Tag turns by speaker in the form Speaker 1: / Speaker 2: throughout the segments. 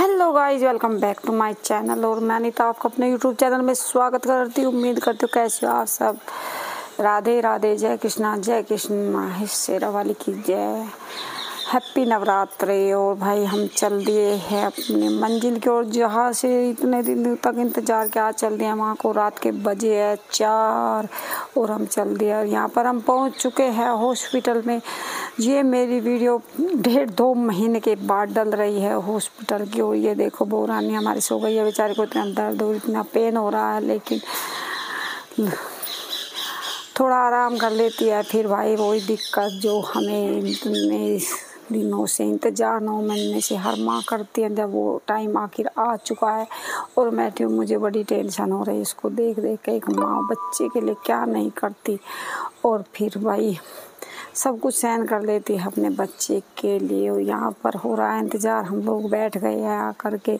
Speaker 1: Hello guys, welcome back to my channel. और मैंने तो आपको अपने यूट्यूब चैनल में स्वागत करती हूँ। उम्मीद करती हूँ कैसे हो आप सब। राधे राधे, जय कृष्ण माहेश शेरा वाली की जय। हैप्पी नवरात्रि। और भाई हम चल दिए हैं अपने मंजिल की ओर, जहाँ से इतने दिन तक इंतज़ार किया। चल दिए वहाँ को, रात के बजे है 4 और हम चल दिए। और यहाँ पर हम पहुँच चुके हैं हॉस्पिटल में। ये मेरी वीडियो 1.5-2 महीने के बाद डल रही है हॉस्पिटल की। और ये देखो बोरानी हमारी सो गई है, बेचारे को इतना दर्द और इतना पेन हो रहा है, लेकिन थोड़ा आराम कर लेती है। फिर भाई वही दिक्कत जो हमें इतने दिनों से इंतजार 9 महीने से हर माँ करती है, जब वो टाइम आखिर आ चुका है। और मैं मुझे बड़ी टेंशन हो रही है इसको देख देख के। एक माँ बच्चे के लिए क्या नहीं करती। और फिर भाई सब कुछ सहन कर लेती है अपने बच्चे के लिए। और यहाँ पर हो रहा है इंतज़ार, हम लोग बैठ गए हैं आकर के।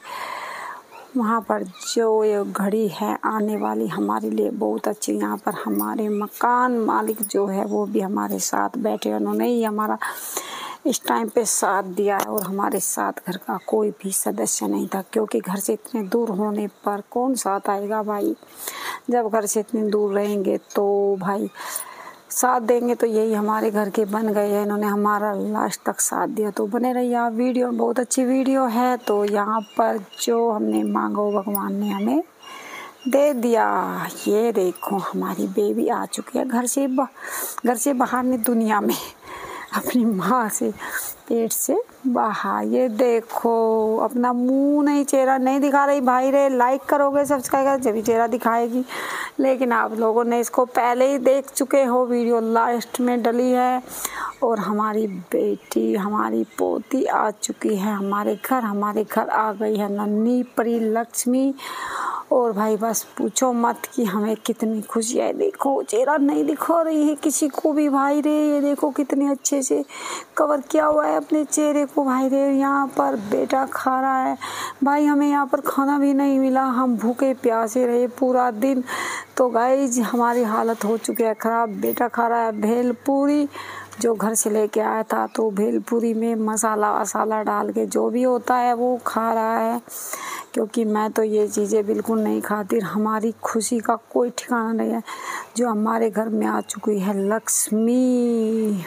Speaker 1: वहाँ पर जो ये घड़ी है आने वाली हमारे लिए बहुत अच्छी। यहाँ पर हमारे मकान मालिक जो है वो भी हमारे साथ बैठे, उन्होंने ही हमारा इस टाइम पे साथ दिया है। और हमारे साथ घर का कोई भी सदस्य नहीं था, क्योंकि घर से इतने दूर होने पर कौन साथ आएगा भाई। जब घर से इतने दूर रहेंगे तो भाई साथ देंगे। तो यही हमारे घर के बन गए हैं, इन्होंने हमारा लास्ट तक साथ दिया। तो बने रहिए आप, वीडियो बहुत अच्छी वीडियो है। तो यहाँ पर जो हमने मांगा वो भगवान ने हमें दे दिया। ये देखो हमारी बेबी आ चुकी है घर से बाहर नहीं, दुनिया में अपनी माँ से पेट से बाहर। ये देखो अपना मुंह नहीं, चेहरा नहीं दिखा रही भाई रे। लाइक करोगे, सब्सक्राइब करोगे जब चेहरा दिखाएगी। लेकिन आप लोगों ने इसको पहले ही देख चुके हो, वीडियो लास्ट में डली है। और हमारी बेटी, हमारी पोती आ चुकी है हमारे घर आ गई है नन्ही परी लक्ष्मी। और भाई बस पूछो मत कि हमें कितनी खुशी है। देखो चेहरा नहीं दिखा रही है किसी को भी भाई रे। ये देखो कितने अच्छे से कवर किया हुआ है अपने चेहरे को भाई रे। यहाँ पर बेटा खा रहा है भाई, हमें यहाँ पर खाना भी नहीं मिला, हम भूखे प्यासे रहे पूरा दिन। तो गाइस हमारी हालत हो चुकी है ख़राब। बेटा खा रहा है भेलपूरी, जो घर से लेके आया था। तो भेलपूरी में मसाला वसाला डाल के जो भी होता है वो खा रहा है, क्योंकि मैं तो ये चीज़ें बिल्कुल नहीं खाती। हमारी खुशी का कोई ठिकाना नहीं है। जो हमारे घर में आ चुकी है लक्ष्मी,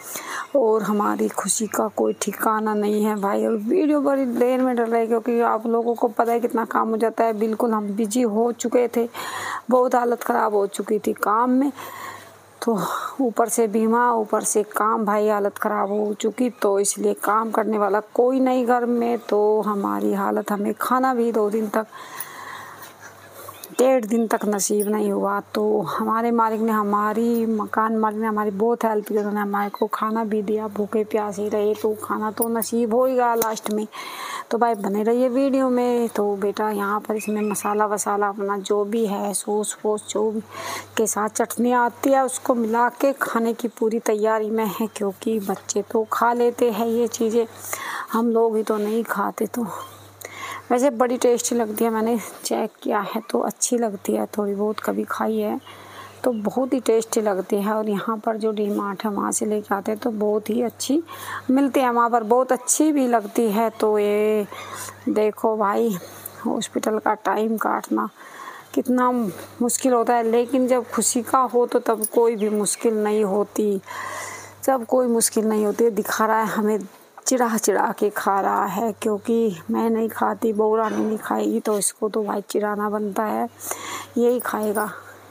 Speaker 1: और हमारी खुशी का कोई ठिकाना नहीं है भाई। और वीडियो बड़ी देर में डल रही है, क्योंकि आप लोगों को पता है कितना काम हो जाता है। बिल्कुल हम बिजी हो चुके थे, बहुत हालत ख़राब हो चुकी थी काम में। तो ऊपर से बीमा, ऊपर से काम, भाई हालत ख़राब हो चुकी। तो इसलिए काम करने वाला कोई नहीं घर में। तो हमारी हालत, हमें खाना भी 2 दिन तक, 1.5 दिन तक नसीब नहीं हुआ। तो हमारे मालिक ने, हमारी मकान मालिक ने हमारी बहुत हेल्प की। उन्होंने हमारे को खाना भी दिया, भूखे प्यासे रहे। तो खाना तो नसीब हो ही गया लास्ट में। तो भाई बने रहिए वीडियो में। तो बेटा यहाँ पर इसमें मसाला वसाला अपना जो भी है, सॉस वोस जो भी के साथ चटनी आती है, उसको मिला के खाने की पूरी तैयारी में है। क्योंकि बच्चे तो खा लेते हैं ये चीज़ें, हम लोग ही तो नहीं खाते। तो वैसे बड़ी टेस्टी लगती है, मैंने चेक किया है तो अच्छी लगती है। थोड़ी बहुत कभी खाई है तो बहुत ही टेस्टी लगती है। और यहाँ पर जो डी मार्ट है वहाँ से लेके आते हैं तो बहुत ही अच्छी मिलती है, वहाँ पर बहुत अच्छी भी लगती है। तो ये देखो भाई हॉस्पिटल का टाइम काटना कितना मुश्किल होता है, लेकिन जब खुशी का हो तो तब कोई भी मुश्किल नहीं होती। जब कोई मुश्किल नहीं होती। दिखा रहा है हमें, चिढ़ा चिढ़ा के खा रहा है, क्योंकि मैं नहीं खाती, बौरा नहीं खाएगी तो इसको तो भाई चिढ़ाना बनता है, यही खाएगा।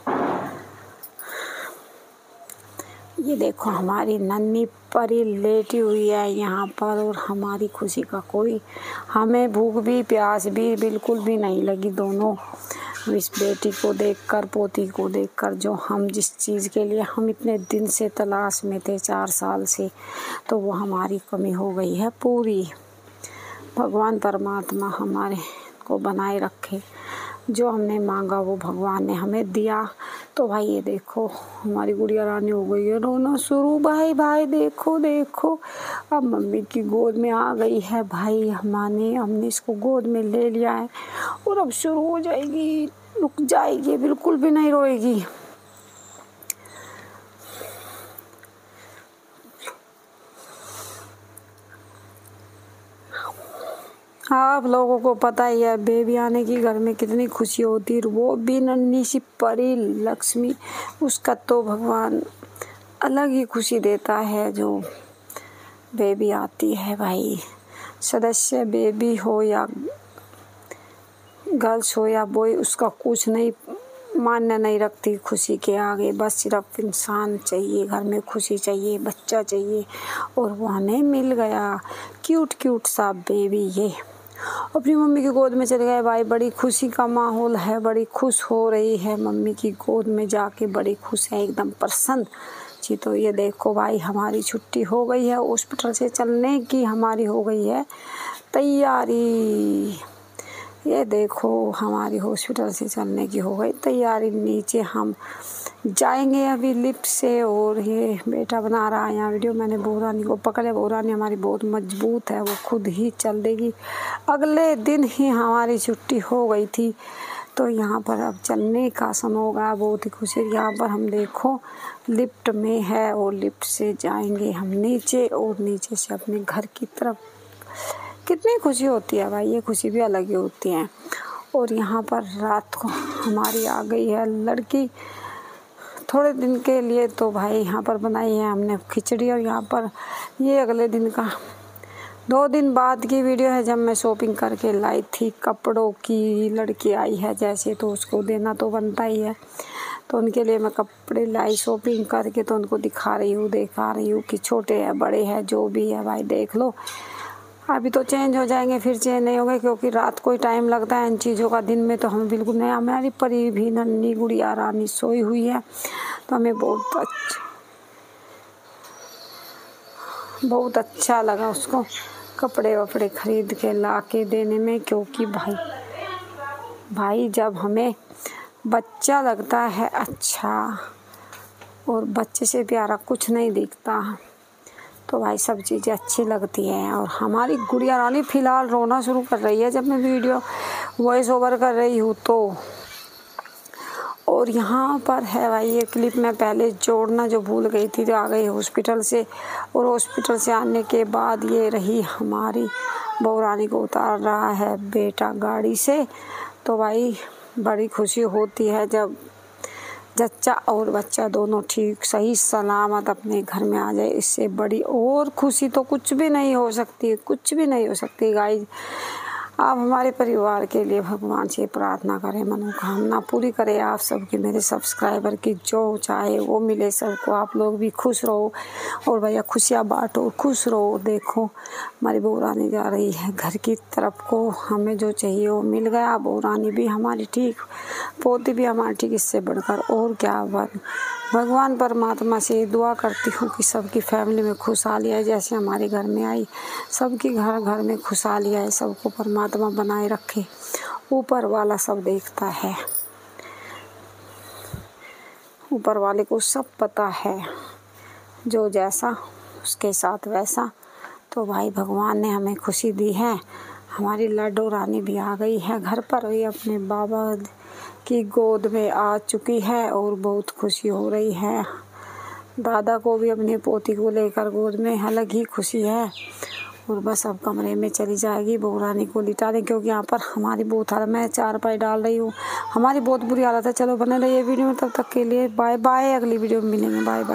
Speaker 1: ये देखो हमारी नन्ही परी लेटी हुई है यहाँ पर। और हमारी खुशी का कोई, हमें भूख भी प्यास भी बिल्कुल भी नहीं लगी दोनों। इस बेटी को देखकर, पोती को देखकर, जो हम जिस चीज़ के लिए हम इतने दिन से तलाश में थे 4 साल से, तो वो हमारी कमी हो गई है पूरी। भगवान परमात्मा हमारे को बनाए रखे। जो हमने मांगा वो भगवान ने हमें दिया। तो भाई ये देखो हमारी गुड़िया रानी हो गई है रोना शुरू। भाई देखो देखो, अब मम्मी की गोद में आ गई है भाई। हमने इसको गोद में ले लिया है और अब शुरू हो जाएगी, रुक जाएगी, बिल्कुल भी नहीं रोएगी। आप लोगों को पता ही है बेबी आने की घर में कितनी खुशी होती है, वो भी नन्ही सी परी लक्ष्मी, उसका तो भगवान अलग ही खुशी देता है जो बेबी आती है। भाई सदस्य बेबी हो या गर्ल्स हो या बॉय, उसका कुछ नहीं मान्य नहीं रखती खुशी के आगे। बस सिर्फ इंसान चाहिए, घर में खुशी चाहिए, बच्चा चाहिए, और वो हमें मिल गया क्यूट क्यूट सा बेबी। ये अपनी मम्मी की गोद में चले गए भाई। बड़ी खुशी का माहौल है, बड़ी खुश हो रही है मम्मी की गोद में जाके, बड़ी खुश है, एकदम प्रसन्न जी। तो ये देखो भाई हमारी छुट्टी हो गई है, हॉस्पिटल से चलने की हमारी हो गई है तैयारी। ये देखो हमारी हॉस्पिटल से चलने की हो गई तैयारी। नीचे हम जाएंगे अभी लिफ्ट से, और ये बेटा बना रहा है यहाँ वीडियो। मैंने बोरानी को पकड़े, बोरानी हमारी बहुत मजबूत है, वो खुद ही चल देगी। अगले दिन ही हमारी छुट्टी हो गई थी, तो यहाँ पर अब चलने का समय होगा। बहुत ही खुशी। यहाँ पर हम देखो लिफ्ट में है, और लिफ्ट से जाएंगे हम नीचे, और नीचे से अपने घर की तरफ। कितनी खुशी होती है भाई, ये खुशी भी अलग ही होती है। और यहाँ पर रात को हमारी आ गई है लड़की थोड़े दिन के लिए, तो भाई यहाँ पर बनाई है हमने खिचड़ी। और यहाँ पर ये अगले दिन का 2 दिन बाद की वीडियो है, जब मैं शॉपिंग करके लाई थी कपड़ों की। लड़की आई है जैसे, तो उसको देना तो बनता ही है, तो उनके लिए मैं कपड़े लाई शॉपिंग करके, तो उनको दिखा रही हूँ कि छोटे हैं बड़े हैं जो भी है भाई देख लो। अभी तो चेंज हो जाएंगे, फिर चेंज नहीं होंगे, क्योंकि रात को ही टाइम लगता है इन चीज़ों का। दिन में तो हमें बिल्कुल नहीं। हमारी परी भी नन्ही गुड़िया रानी सोई हुई है, तो हमें बहुत अच्छा लगा उसको कपड़े वपड़े खरीद के ला के देने में। क्योंकि भाई जब हमें बच्चा लगता है अच्छा, और बच्चे से प्यारा कुछ नहीं दिखता, तो भाई सब चीज़ें अच्छी लगती हैं। और हमारी गुड़िया रानी फ़िलहाल रोना शुरू कर रही है जब मैं वीडियो वॉइस ओवर कर रही हूँ तो। और यहाँ पर है भाई ये क्लिप मैं पहले जोड़ना जो भूल गई थी, जो आ गई हॉस्पिटल से। और हॉस्पिटल से आने के बाद ये रही हमारी बहू रानी को उतार रहा है बेटा गाड़ी से। तो भाई बड़ी खुशी होती है जब जच्चा और बच्चा दोनों ठीक सही सलामत अपने घर में आ जाए। इससे बड़ी और खुशी तो कुछ भी नहीं हो सकती, कुछ भी नहीं हो सकती गाइस। आप हमारे परिवार के लिए भगवान से प्रार्थना करें, मनोकामना पूरी करें आप सबकी, मेरे सब्सक्राइबर की जो चाहे वो मिले सबको। आप लोग भी खुश रहो, और भैया खुशियाँ बांटो, खुश रहो। देखो हमारी बहू रानी जा रही है घर की तरफ को, हमें जो चाहिए वो मिल गया। बहू रानी भी हमारी ठीक, पोती भी हमारी ठीक, इससे बढ़कर और क्या बात। भगवान परमात्मा से दुआ करती हूँ कि सबकी फैमिली में खुशहाली आए, जैसे हमारे घर में आई। सबकी घर घर में खुशहाली आए, सबको परमात्मा बनाए रखे। ऊपर वाला सब देखता है, ऊपर वाले को सब पता है, जो जैसा उसके साथ वैसा। तो भाई भगवान ने हमें खुशी दी है। हमारी लाडो रानी भी आ गई है घर पर, ये अपने बाबा की गोद में आ चुकी है, और बहुत खुशी हो रही है। दादा को भी अपनी पोती को लेकर गोद में अलग ही खुशी है। और बस अब कमरे में चली जाएगी बहू रानी को लिटाने, क्योंकि यहाँ पर हमारी बहुत हालत, मैं 4 पाई डाल रही हूँ, हमारी बहुत बुरी हालत है। चलो बने रहिए वीडियो में, तब तक के लिए बाय बाय। अगली वीडियो में मिलेंगे, बाय बाय।